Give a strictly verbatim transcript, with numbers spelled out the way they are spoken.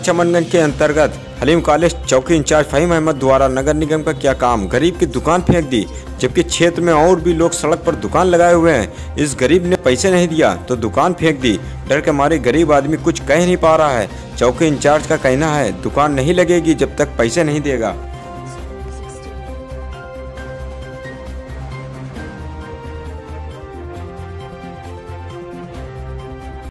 चमनगंज के अंतर्गत हलीम कॉलेज चौकी इंचार्ज फहीम अहमद द्वारा नगर निगम का क्या काम, गरीब की दुकान फेंक दी, जबकि क्षेत्र में और भी लोग सड़क पर दुकान लगाए हुए हैं। इस गरीब ने पैसे नहीं दिया तो दुकान फेंक दी। डर के मारे गरीब आदमी कुछ कह नहीं पा रहा है। चौकी इंचार्ज का कहना है दुकान नहीं लगेगी जब तक पैसे नहीं देगा।